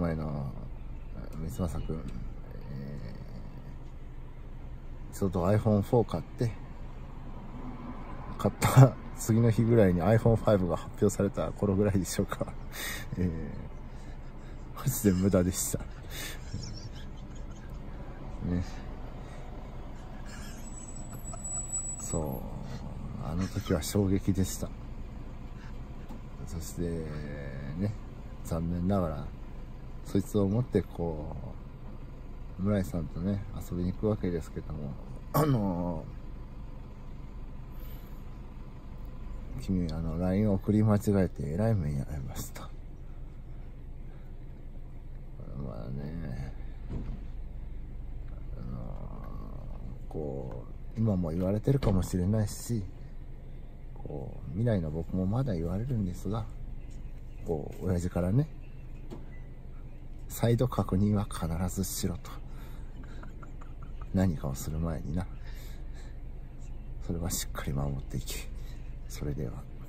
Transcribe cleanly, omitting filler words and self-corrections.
前の三正君、ちょうど iPhone4 買った次の日ぐらいに iPhone5 が発表された頃ぐらいでしょうか。マジで無駄でした。ね。そう。あの時は衝撃でした。そして、ね、残念ながら、そいつを持ってこう、村井さんとね、遊びに行くわけですけども、君、LINE を送り間違えてえらい目に遭いました。まあね、こう、今も言われてるかもしれないし、こう、未来の僕もまだ言われるんですが、こう、親父からね、再度確認は必ずしろと。何かをする前にな。それはしっかり守っていけ。それでは。